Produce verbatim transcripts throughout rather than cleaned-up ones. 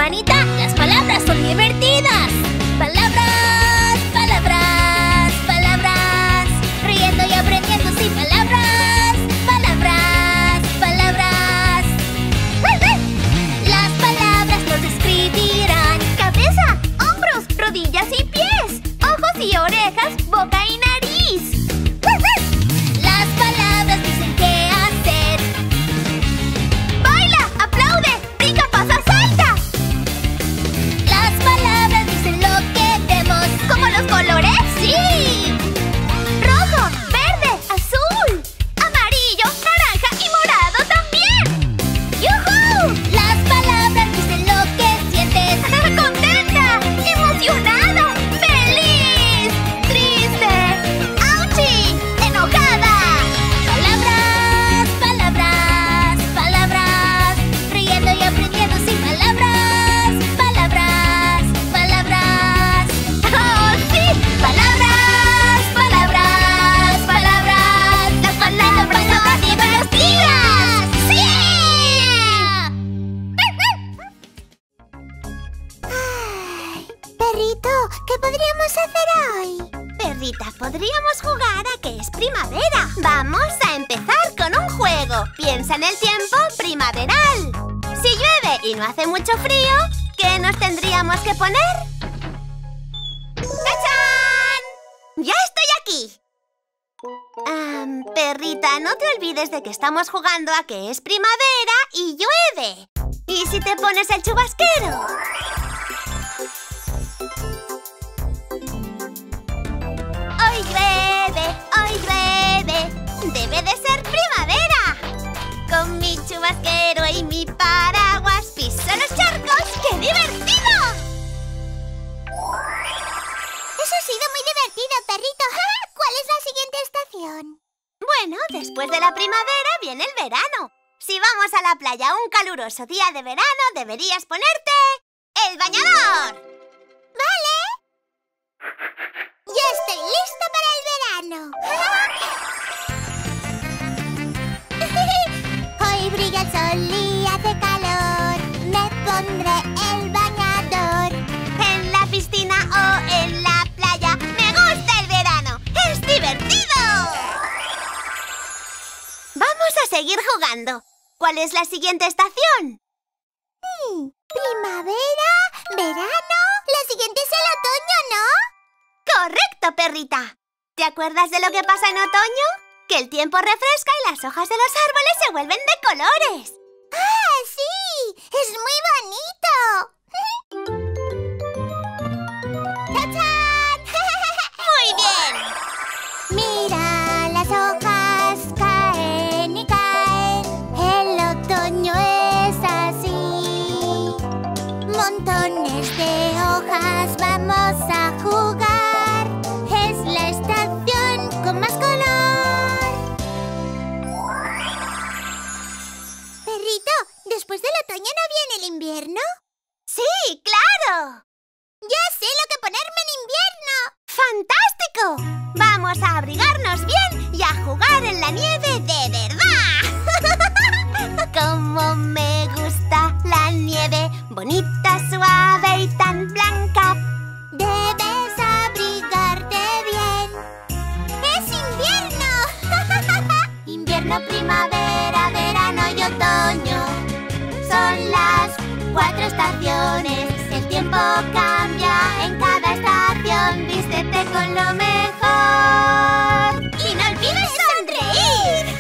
hermanita, las palabras son divertidas. Palabras, palabras, palabras. Riendo y aprendiendo sin palabras. Palabras, palabras. Las palabras nos describirán cabeza, hombros, rodillas y pies, ojos y orejas, boca y nariz. Las palabras dicen qué hacer. Baila, aplaude, brinca, pasa, salta. Las palabras dicen lo que vemos. ¿Como los colores? ¡Sí! Rojo, verde, azul, amarillo, naranja y morado también. ¡Yujú! Las palabras dicen lo que sientes. ¡Contenta! ¡Emocionada! ¡Feliz! ¡Triste! ¡Auchi! ¡Enojada! Palabras, palabras, palabras. Riendo y aprendiendo sin palabras. Palabras, palabras. ¡Oh, sí! Palabras, palabras, palabras. Las palabras son divertidas. ¡Sí! Perrito, ¿qué podríamos hacer hoy? Perrita, podríamos jugar a que es primavera. Vamos a empezar con un juego. Piensa en el tiempo primaveral. Si llueve y no hace mucho frío, ¿qué nos tendríamos que poner? ¡Tachán! ¡Ya estoy aquí! Am, perrita, no te olvides de que estamos jugando a que es primavera y llueve. ¿Y si te pones el chubasquero? Hoy llueve, hoy llueve, debe de ser primavera. Con mi chubasquero y mi paraguas piso los charcos. ¡Qué divertido! Eso ha sido muy divertido, perrito. ¿Cuál es la siguiente estación? Bueno, después de la primavera viene el verano. Si vamos a la playa un caluroso día de verano, deberías ponerte el bañador. ¿Vale? ¡Ya estoy lista para el verano! Hoy brilla el sol y hace calor. Me pondré el bañador. En la piscina o en la playa. ¡Me gusta el verano! ¡Es divertido! Vamos a seguir jugando. ¿Cuál es la siguiente estación? Hmm, primavera, verano. La siguiente es el otoño, ¿no? ¡Correcto, perrita! ¿Te acuerdas de lo que pasa en otoño? Que el tiempo refresca y las hojas de los árboles se vuelven de colores. ¡Ah, sí! ¡Es muy bonito! ¡Tachán! ¡Muy bien! Mira, las hojas caen y caen. El otoño es así. Montones de hojas, vamos a jugar. Es la estación con más color. Perrito, ¿después del otoño no viene el invierno? ¡Sí, claro! ¡Ya sé lo que ponerme en invierno! ¡Fantástico! Vamos a abrigarnos bien y a jugar en la nieve de verdad. ¡Cómo me gusta la nieve! Bonita, suave y tan blanca. Debes abrigarte bien. ¡Es invierno! Invierno, primavera, verano y otoño. Son las cuatro estaciones. El tiempo cambia en cada estación. Vístete con lo mejor. ¡Y no olvides sonreír!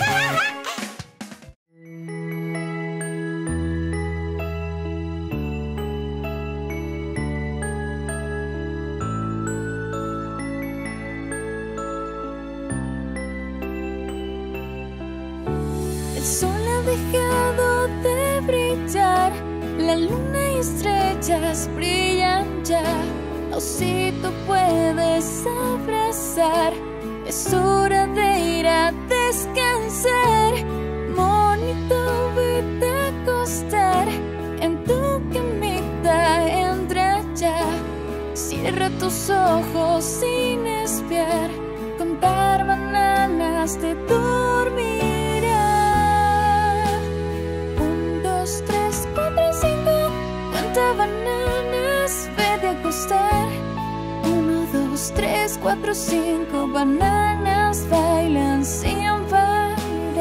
El sol ha dejado de brillar, la luna y estrellas brillan ya. Osito, puedes abrazar, es hora de ir a descansar. Monito, vete a acostar, en tu camita entra ya. Cierra tus ojos sin espiar, contar bananas te dormirá. Un, dos, tres, cuatro, cinco, cuenta bananas. cinco, bananas bailan sin parar.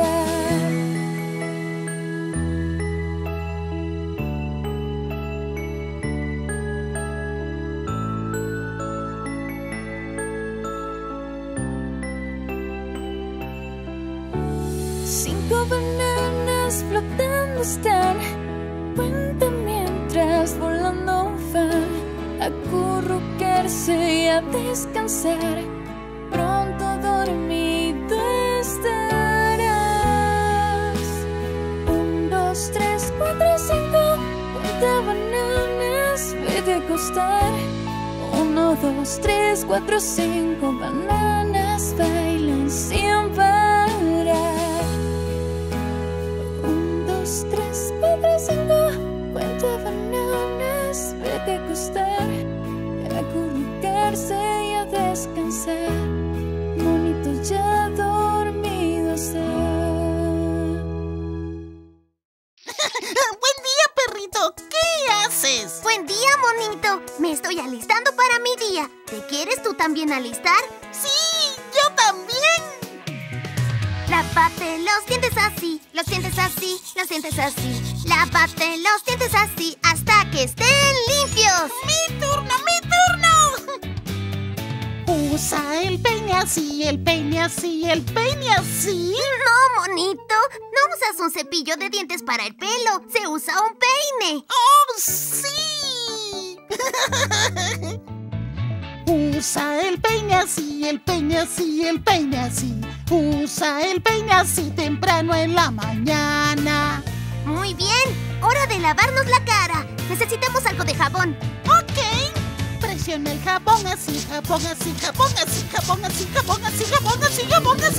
Cinco bananas flotando están, cuentan mientras volando van, a acurrucarse y a descansar, pronto dormido estarás. Un, dos, tres, cuatro, cinco, cuenta bananas, vete a acostar. Uno, dos, tres, cuatro, cinco, bananas bailan sin parar. Un, dos, tres, cuatro, cinco, cuenta bananas, vete a acostar, a acurrucarse y a descansar, monito ya dormido está. ¡Buen día, perrito! ¿Qué haces? Buen día, monito. Me estoy alistando para mi día. ¿Te quieres tú también alistar? ¡Sí! ¡Yo también! Lávate los dientes así, los dientes así, los dientes así. Lávate los dientes así hasta que estén limpios. ¡Mi turno, mi turno! Usa el peine así, el peine así, el peine así. No, monito. No usas un cepillo de dientes para el pelo. Se usa un peine. ¡Oh, sí! Usa el peine así, el peine así, el peine así. Usa el peine así temprano en la mañana. Muy bien. Hora de lavarnos la cara. Necesitamos algo de jabón. Ok. Presiona el jabón así, jabón así, jabón así, jabón así, jabón así, jabón así, jabón así.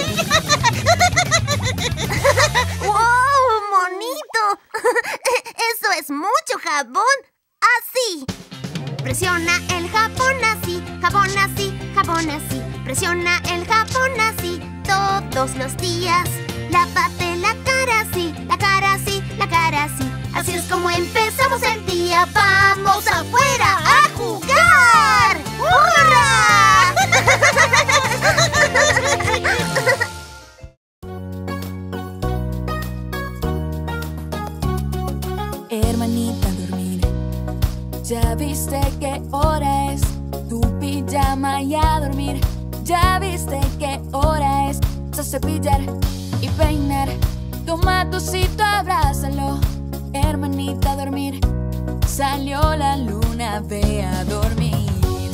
¡Wow, monito! Eso es mucho jabón. Así. Presiona el jabón así, jabón así, jabón así. Presiona el jabón así todos los días. Lávate la cara así, la cara así, la cara así. Así es como empezamos el día. ¡Vamos afuera a jugar! ¡Hurra! Hermanita, dormir. Ya viste qué hora es. Tu pijama y a dormir. Ya viste qué hora es. A cepillar y peinar. Toma tu cito, abrázalo. Hermanita, a dormir. Salió la luna, ve a dormir.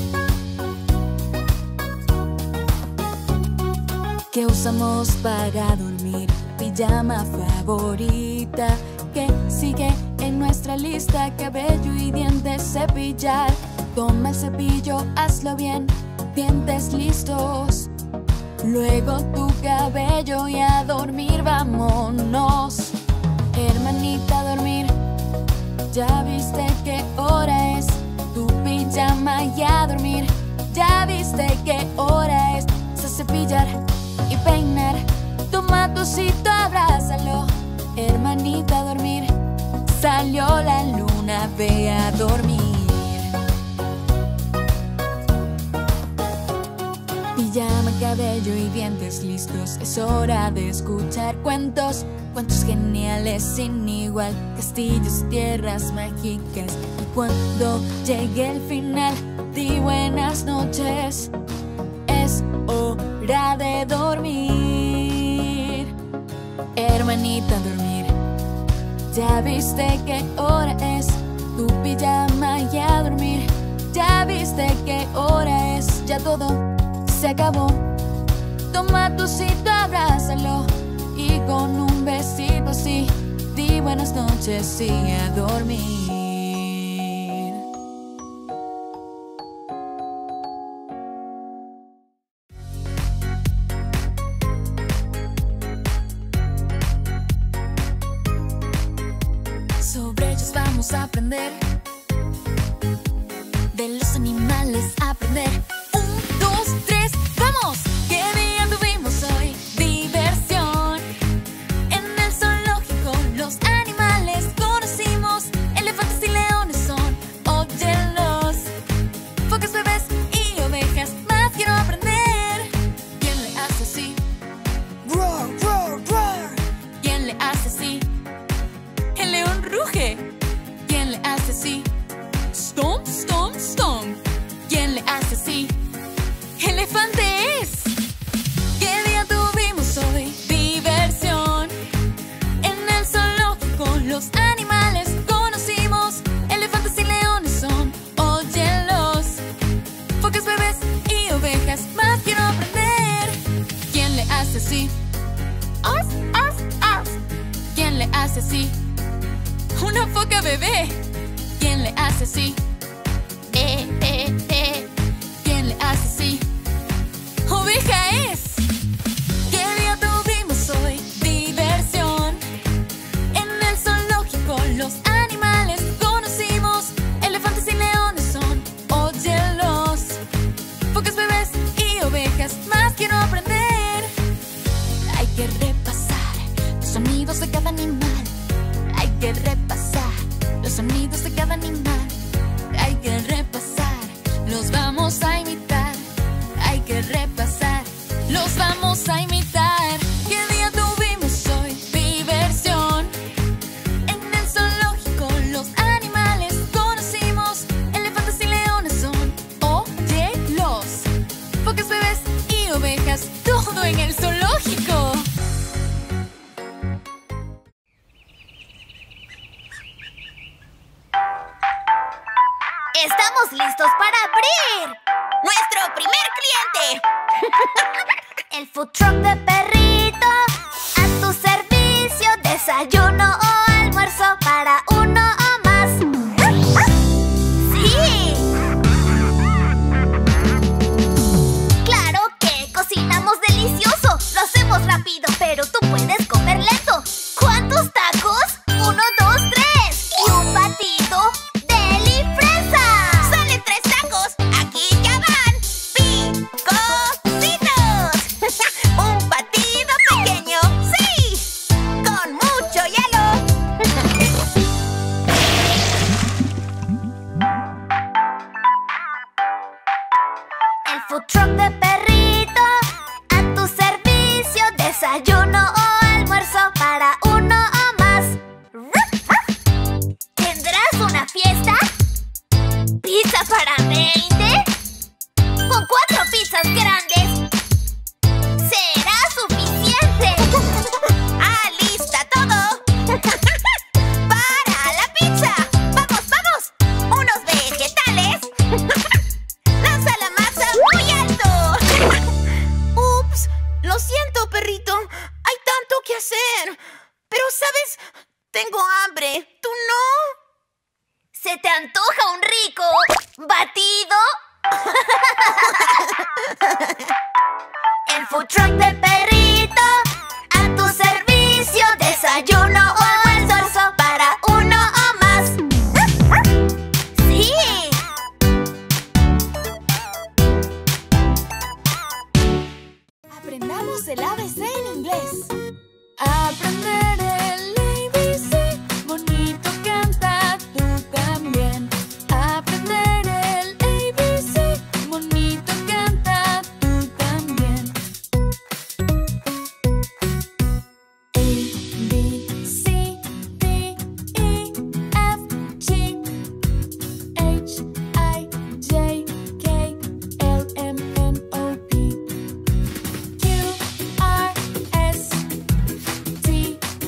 ¿Qué usamos para dormir? Pijama favorita que sigue en nuestra lista. Cabello y dientes cepillar. Toma el cepillo, hazlo bien. Dientes listos. Luego tu cabello y a dormir vámonos. Hermanita, a dormir. Ya viste qué hora es. Tu pijama y a dormir. Ya viste qué hora es. A cepillar y peinar. Toma tu cito, abrázalo. Hermanita, a dormir. Salió la luna, ve a dormir. Pijama, cabello y dientes listos. Es hora de escuchar cuentos. Cuentos geniales sin igual. Castillos y tierras mágicas. Y cuando llegue el final, di buenas noches. Es hora de dormir. Hermanita, a dormir. Ya viste qué hora es. Tu pijama y a dormir. Ya viste qué hora es. Ya todo se acabó. Toma tu cito, abrázalo. Y con un besito así, di buenas noches y a dormir. Sobre ellos vamos a aprender. De los animales aprender. Un, dos, tres, ¡vamos! ¡Qué día tuvimos hoy! ¡Diversión! En el zoológico los animales conocimos. Elefantes y leones son, óyelos. Focas, bebés y ovejas, más quiero aprender. cruje? ¿Quién le hace así? Stomp, stomp, stomp. ¿Quién le hace así? ¡Elefante es! ¿Qué día tuvimos hoy? Diversión. En el zoológico los animales conocimos. Elefantes y leones son, óyelos. Focas, bebés y ovejas, más quiero aprender. ¿Quién le hace así? Os, os, os. ¿Quién le hace así? Una foca bebé. ¿Quién le hace así? Eh, eh, eh. ¿Quién le hace así? Oveja es. ¿Qué día tuvimos hoy? Diversión. En el zoológico los animales conocimos. Elefantes y leones son, óyelos. Focas, bebés y ovejas, más quiero aprender. Hay que repasar los sonidos de cada animal. Hay que repasar los sonidos de cada animal. Hay que repasar, los vamos a imitar. Hay que repasar, los vamos a imitar. ¿Qué día tuvimos hoy? Diversión. En el zoológico los animales conocimos. Elefantes y leones son, óyelos. Focas, bebés y ovejas, todo en el zoológico. ¡Estamos listos para abrir! ¡Nuestro primer cliente! El food truck de Perrito, a tu servicio. Desayuno o almuerzo para uno o más. ¡Sí! ¡Claro que cocinamos delicioso! Lo hacemos rápido, pero tú puedes comer lento. ¿Cuántos tacos? Uno, dos, tres. Y un batido deli fresa. ¡Salen tres tacos! ¡Aquí ya van! ¡Picositos! ¡Un batido pequeño! ¡Sí! ¡Con mucho hielo! El food truck de Perrito, a tu servicio. Desayuno o almuerzo para uno o más. ¿Tendrás una fiesta? ¿Pizza para veinte? Con cuatro pizzas grandes será suficiente. ¡Ah, lista todo! ¡Para la pizza! ¡Vamos, vamos! ¡Unos vegetales! ¡Lanza la masa muy alto! Ups, lo siento, perrito. Hay tanto que hacer. Pero, ¿sabes? Tengo hambre. ¿Tú no? ¿Se te antoja un rico batido? El food truck de Perrito, a tu servicio. Desayuno o almuerzo para uno o más. ¡Sí! Aprendamos el A B C en inglés. Aprender el A B C, bonito canta tú también. Aprender el A B C, bonito canta tú también. A, B, C, D, E, F, G, H, I, J, K, L, M, N, O, P, Q, R, S, T,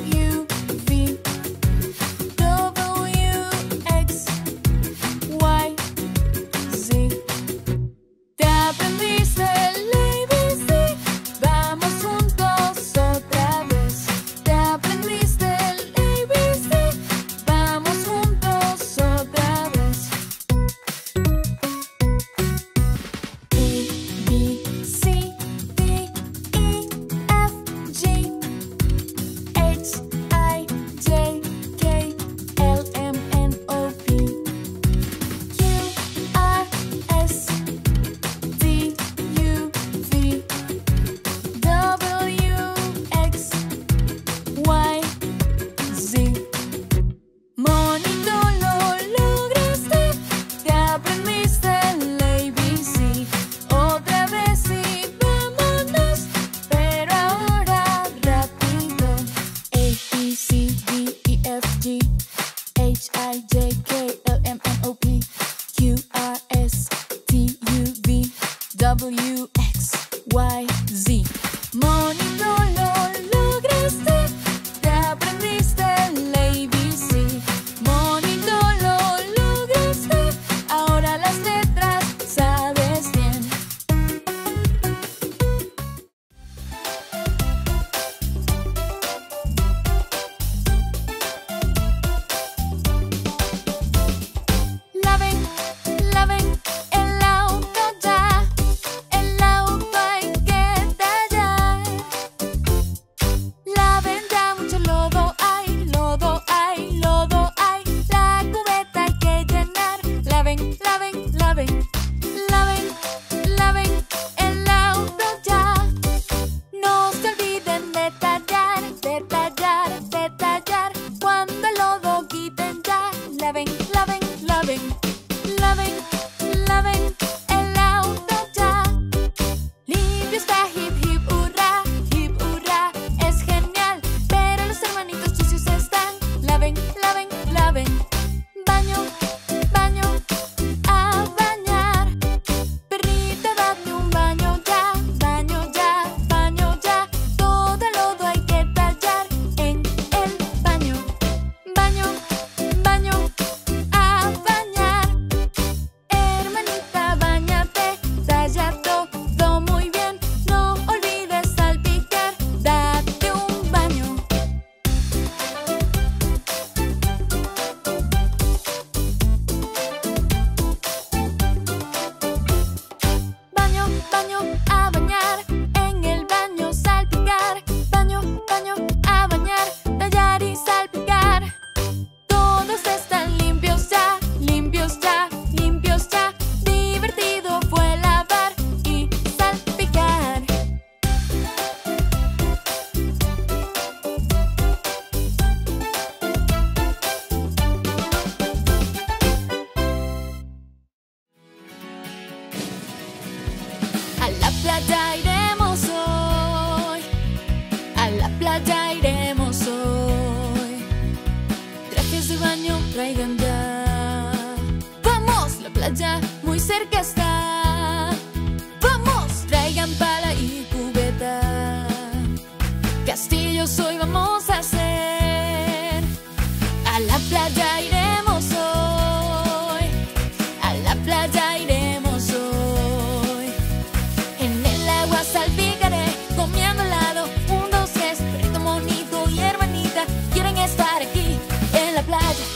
playa iremos hoy. Trajes de baño traigan ya. Vamos, la playa muy cerca está. Vamos, traigan pala y cubeta. Castillos hoy vamos a hacer. A la playa iremos hoy. A la playa iremos hoy. En el agua salpicaré, comiendo helado. Un, dos, tres, perrito, monito y hermanita quieren estar aquí en la playa.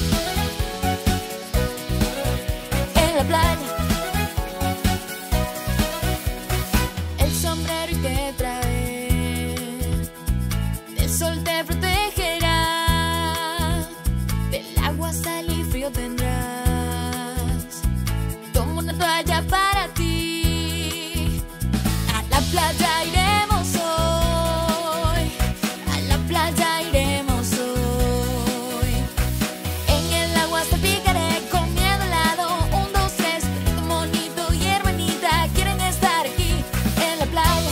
En la playa. El sombrero y te traer. Del sol te protegerá. Del agua salir frío tendrás. Toma una toalla para ti. A la playa iremos hoy. A la playa iremos hoy. En el agua salpicaré, comiendo helado. Un, dos, tres, perrito, monito y hermanita quieren estar aquí en la playa.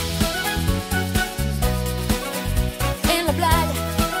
En la playa.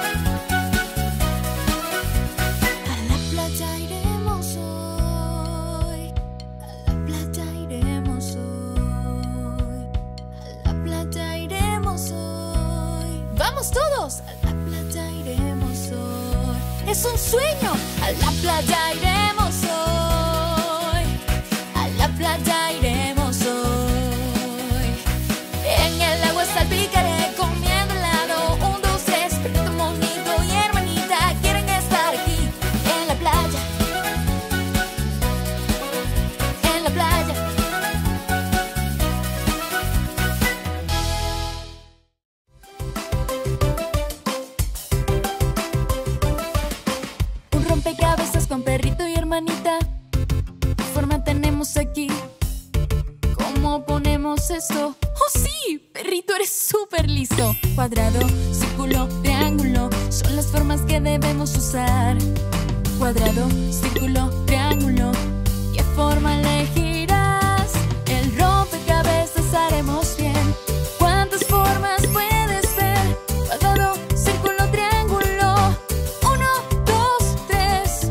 A la playa iremos hoy. A la playa iremos hoy. A la playa iremos hoy. ¡Vamos todos! A la playa iremos hoy. ¡Es un sueño! A la playa iremos hoy. A la playa iremos hoy. En el agua salpicaré, comiendo helado. Un, dos, tres, perrito, monito y hermanita quieren estar aquí en la playa. En la playa. Un rompecabezas con perrito y hermanita. ¿Qué forma tenemos aquí? ¿Cómo ponemos esto? ¡Oh sí! Perrito, eres súper listo. Cuadrado, círculo, triángulo son las formas que debemos usar. Cuadrado, círculo, triángulo. ¿Qué forma elegirás? El rompecabezas haremos bien. ¿Cuántas formas puedes ver? Cuadrado, círculo, triángulo. Uno, dos, tres.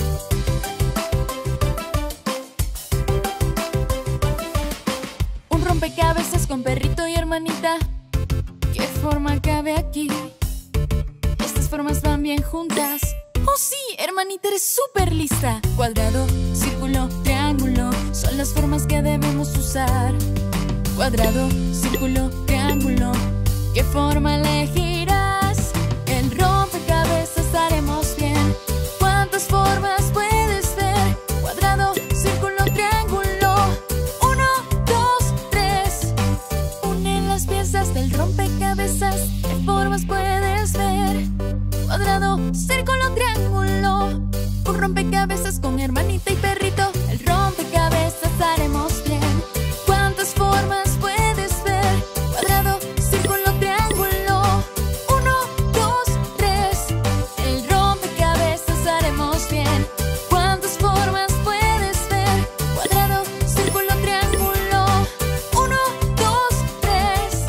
Un rompecabezas con perrito y hermanita. ¿Qué forma cabe aquí? Estas formas van bien juntas. ¡Oh sí! Hermanita, eres súper lista. Cuadrado, círculo, triángulo son las formas que debemos usar. Cuadrado, círculo, triángulo. ¿Qué forma elegirás? El rompecabezas haremos bien. ¿Cuántas formas puedes ver? Cuadrado, círculo, triángulo. Uno, dos, tres. Une las piezas del rompecabezas. ¿Qué formas puedes ver? Cuadrado, círculo, triángulo. Un rompecabezas con hermanita y perrito. El rompecabezas haremos bien. ¿Cuántas formas puedes ver? Cuadrado, círculo, triángulo. Uno, dos, tres. El rompecabezas haremos bien. ¿Cuántas formas puedes ver? Cuadrado, círculo, triángulo. Uno, dos, tres.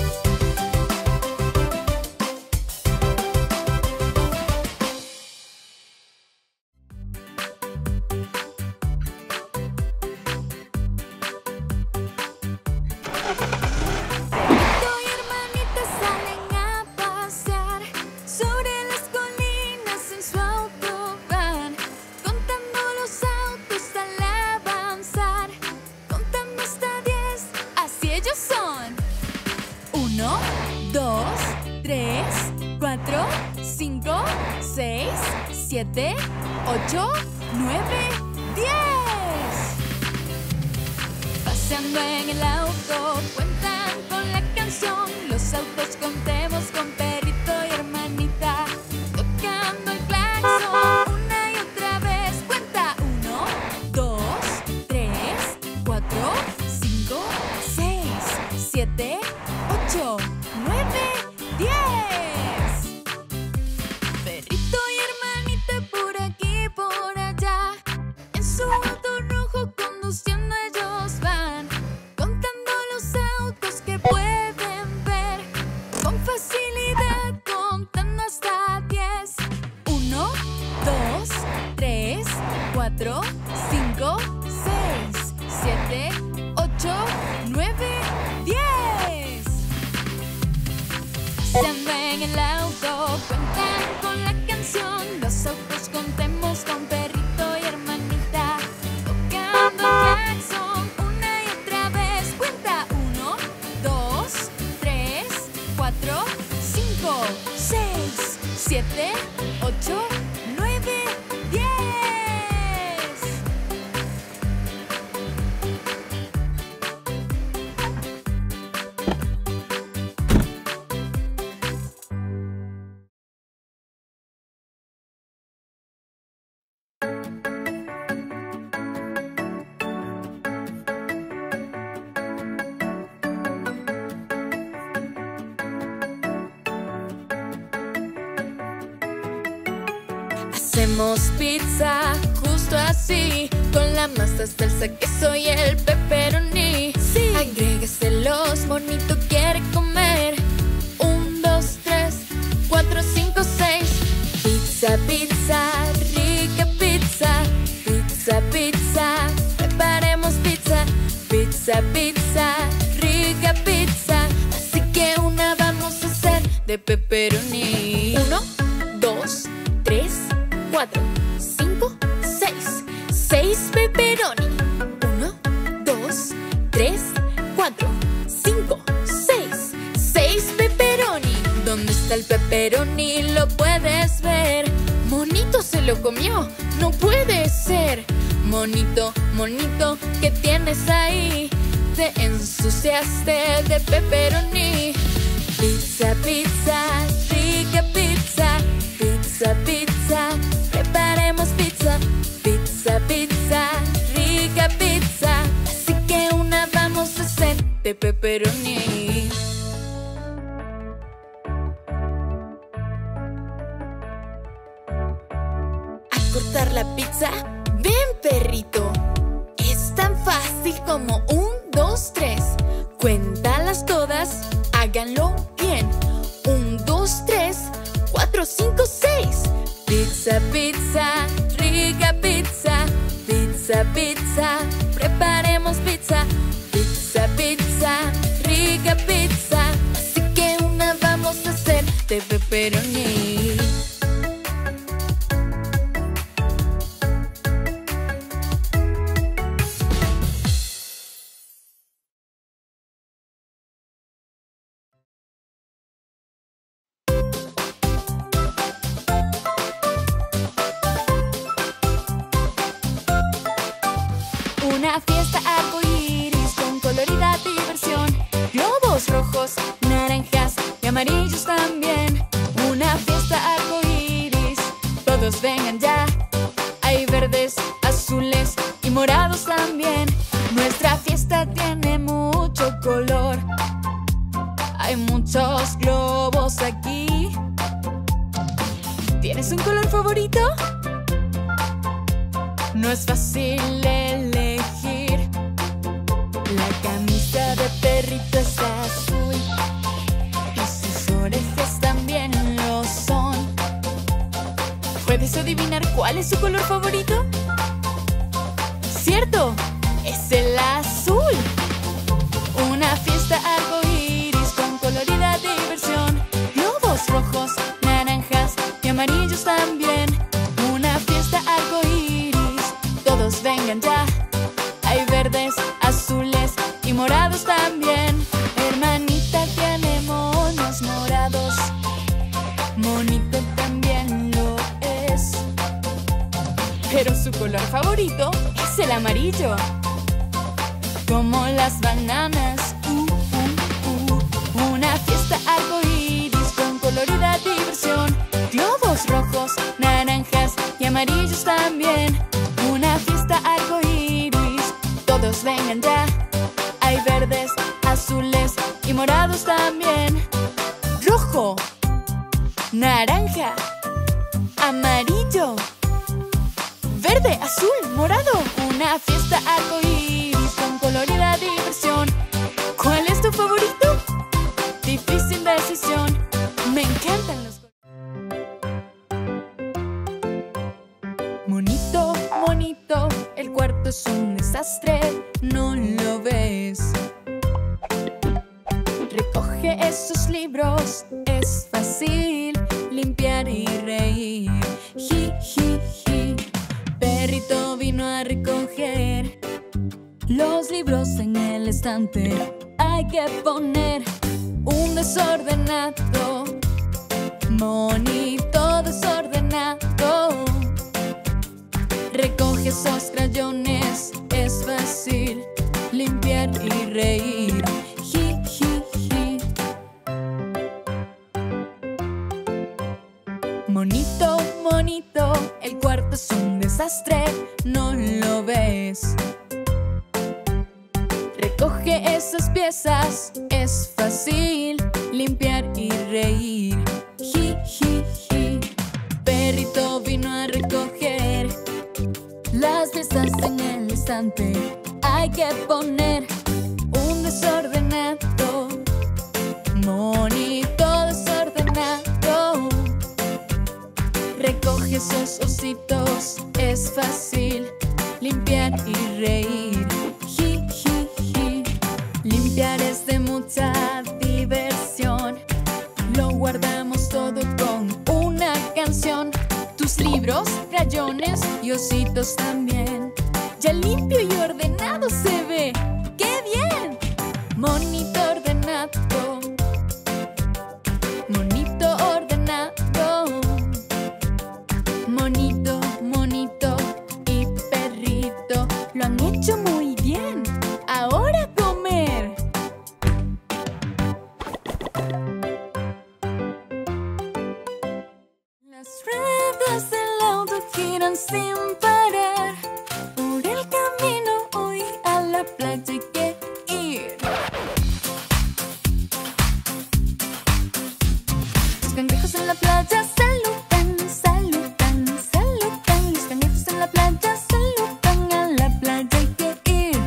Perrito y hermanita salen a pasear. Sobre las colinas en su auto van, contando los autos al avanzar. Contando hasta diez, así ellos son. Uno, dos, tres, cuatro, cinco, seis, siete, ocho, nueve, diez. Paseando en el auto, cuentan con la canción. Los autos contemos con perrito y hermanita, tocando el claxon una y otra vez. Cuenta uno, dos, tres, cuatro, cinco, seis, siete, ocho, nueve, diez. Perrito y hermanita por aquí, por allá, en su auto rojo conduciendo ellos van, contando los autos que pueden ver. Con facilidad hasta diez. Uno, dos, tres, cuatro, cinco, seis, siete, ocho, nueve, diez. Se andan en el auto, cuentan con la canción. Los autos contemos con perrito y hermanita, tocando claxon una y otra vez. Cuenta uno, dos, tres, cuatro, cinco, seis, siete, ocho, nueve, diez. Hacemos pizza justo así, con la masa, salsa, queso y el pepperoni. Sí. Agrégueselos, bonito quiere comer. Un, dos, tres, cuatro, cinco, seis. Pizza, pizza, rica pizza. Pizza, pizza, preparemos pizza. Pizza, pizza, rica pizza. Así que una vamos a hacer de pepperoni. Uno, dos, tres, cuatro, cinco, seis. Seis pepperoni. Uno, dos, tres, cuatro, cinco, seis. Seis pepperoni. ¿Dónde está el pepperoni? Lo puedes ver. Monito se lo comió. No puede ser. Monito, monito, ¿qué tienes ahí? Te ensuciaste de pepperoni. Pizza, pizza, rica pizza. Pizza, pizza, preparemos pizza. Pizza, pizza, rica pizza. Así que una vamos a hacer de pepperoni. ¿A cortar la pizza? Ven, perrito. Es tan fácil como un, dos, tres. Cuéntalas todas, háganlo bien. Un, dos, tres, cuatro, cinco, seis. Pizza, pizza, rica pizza. Pizza, pizza, preparemos pizza. Pizza, pizza, rica pizza. Así que una vamos a hacer de pepperoni. Una fiesta arcoíris con colorida diversión. Globos rojos, naranjas y amarillos también. Una fiesta arcoíris, todos vengan ya. Hay verdes, azules y morados también. Nuestra fiesta tiene mucho color. Hay muchos globos aquí. ¿Tienes un color favorito? No es fácil elegir. La camisa de perrito está azul y sus orejas también lo son. ¿Puedes adivinar cuál es su color favorito? ¡Cierto! ¡Es el azul! Una fiesta arcoíris con colorida diversión. Globos rojos, naranjas y amarillos también. Una fiesta arcoíris, todos vengan ya. Hay verdes, azules y morados también. Hermanita tiene monos morados. Monito también lo es. Pero su color favorito es el amarillo. Como las bananas. Uh, uh, uh. Una fiesta arcoíris con colorida diversión. Globos rojos, naranjas y amarillos también. Una fiesta arcoíris, todos vengan ya. Hay verdes, azules y morados también. Rojo, naranja, amarillo, verde, azul, morado. Una fiesta arcoíris con colorida diversión. ¿Cuál es tu favorito? Difícil decisión. Me encantan los colores. cuarto es un desastre, ¿no lo ves? Recoge esos libros, es fácil limpiar y reír. Ji, ji, ji. Perrito vino a recoger los libros en el estante. Hay que poner un desordenado, monito desordenado. Recoge esos crayones, es fácil limpiar y reír. Ji, ji, ji. Monito, monito, el cuarto es un desastre, ¿no lo ves? Recoge esas piezas, es fácil limpiar y reír. Ji, ji, ji. Perrito vino a recoger las piezas en el estante. Hay que poner un desordenado, monito desordenado. Recoge esos ositos, es fácil limpiar y reír. Ji, ji, ji. Limpiar es de mucha diversión. Lo guardamos todo con una canción. Tus libros, crayones y ositos también. Ya limpio y ordenado se ve. ¡Qué bien! Monito ordenado, monito ordenado. Monito, monito y perrito lo han hecho muy bien. Ahora a comer. Las ruedas del auto giran sin parar. Por el camino hoy a la playa hay que ir. Los cangrejos en la playa saludan, saludan, saludan. Los cangrejos en la playa saludan, a la playa hay que ir.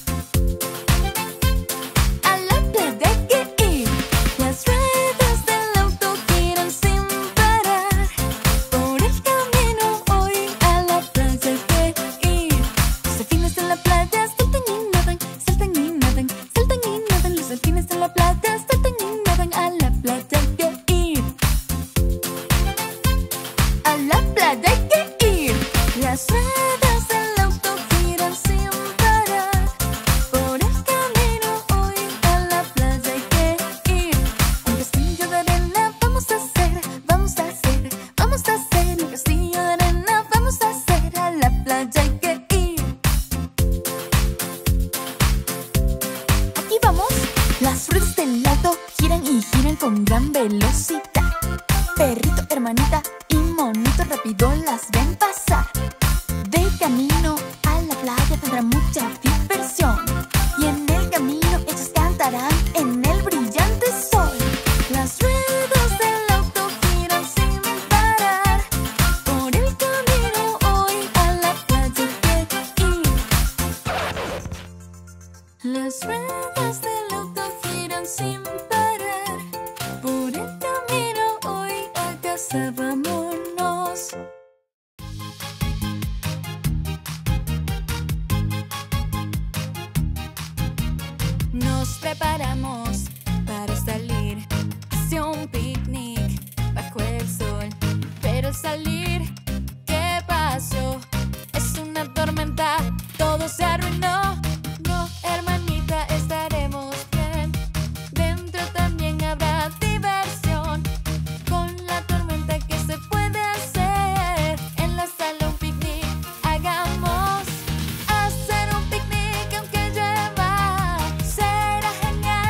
A la playa hay que ir. Las ruedas del auto giran sin parar. Por el camino hoy a la playa hay que ir. Los delfines en la playa saltan y nadan, saltan y nadan, saltan y nadan. Los delfines en la playa saltan y nadan, a la playa hay que ir. A la playa hay que ir. Las ruedas del auto giran sin parar. Por el camino hoy a la playa hay que ir. Un castillo de arena vamos a hacer, vamos a hacer, vamos a hacer. Un castillo de arena vamos a hacer, a la playa hay que ir. Aquí vamos. Las ruedas del auto giran y giran con gran velocidad. Perrito, hermanita y monito rápido las ven pasar. De camino a la playa tendrán mucha diversión. Y en el camino ellos cantarán en el brillante sol. Las ruedas del auto giran sin parar. Por el camino hoy a la playa hay que ir. Las ruedas del auto giran sin parar. Por el camino hoy a casa vámonos. Nos preparamos para salir hacia un picnic bajo el sol. Pero al salir, ¿qué pasó? Es una tormenta, todo se arruinó. No, hermanita, estaremos bien. Dentro también habrá diversión. Con la tormenta, ¿qué se puede hacer? En la sala un picnic hagamos. Hacer un picnic aunque llueva será genial.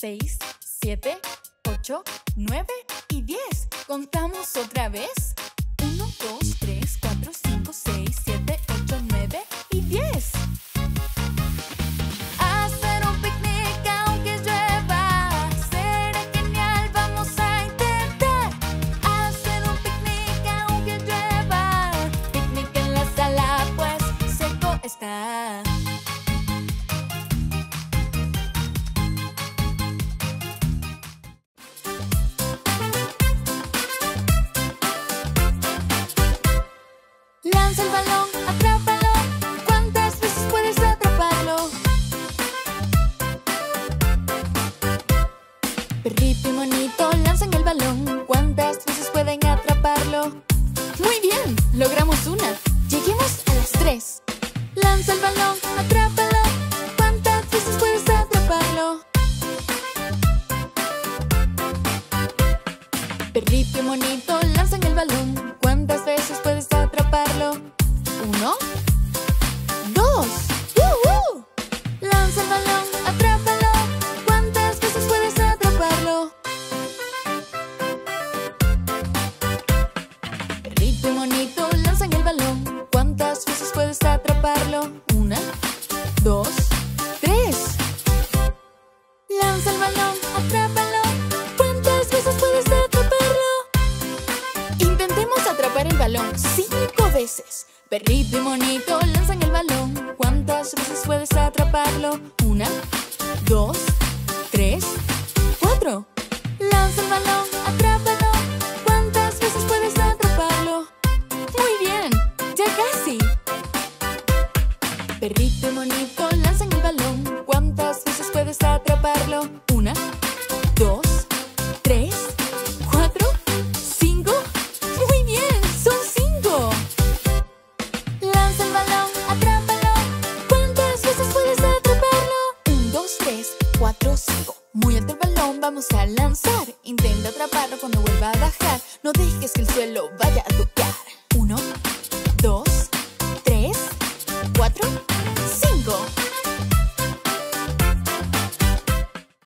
seis, siete, ocho, nueve y diez. Contamos otra vez. uno, dos, tres, cuatro, cinco, seis, siete, ocho, nueve y diez. Hacer un picnic aunque llueva será genial, vamos a intentar. Hacer un picnic aunque llueva. Picnic en la sala pues seco está. Lanza el balón, atrápalo. ¿Cuántas veces puedes atraparlo? Perrito y monito lanzan el balón. ¿Cuántas veces pueden atraparlo? Muy bien, logramos una. Lleguemos a las tres. Lanza el balón, atrápalo. ¿Cuántas veces puedes atraparlo? Perrito y monito lanzan el balón. ¿Cuántas veces puedes atraparlo? Uno, dos. ¡Uh-uh! Lanza el balón, atrápalo. ¿Cuántas veces puedes atraparlo? Perrito y monito lanzan el balón. ¿Cuántas veces puedes atraparlo? Una, dos, tres. Lanza el balón, atrápalo. ¿Cuántas veces puedes atraparlo? Intentemos atrapar el balón cinco veces. Perrito y monito lanzan el balón. ¿Cuántas veces puedes atraparlo? Una, dos, tres, cuatro. Lanza el balón, atrápalo. ¿Cuántas veces puedes atraparlo? Muy bien, ya casi. Perrito y monito lanzan el balón. ¿Cuántas veces puedes atraparlo? Una, dos, tres, cuatro, cinco. Muy bien, son cinco. Lanza el balón, atrápalo. ¿Cuántas veces puedes atraparlo? Un, dos, tres, cuatro, cinco. Muy alto el balón, vamos a lanzar. Intenta atraparlo cuando vuelva a bajar. No dejes que el suelo vaya a tocar.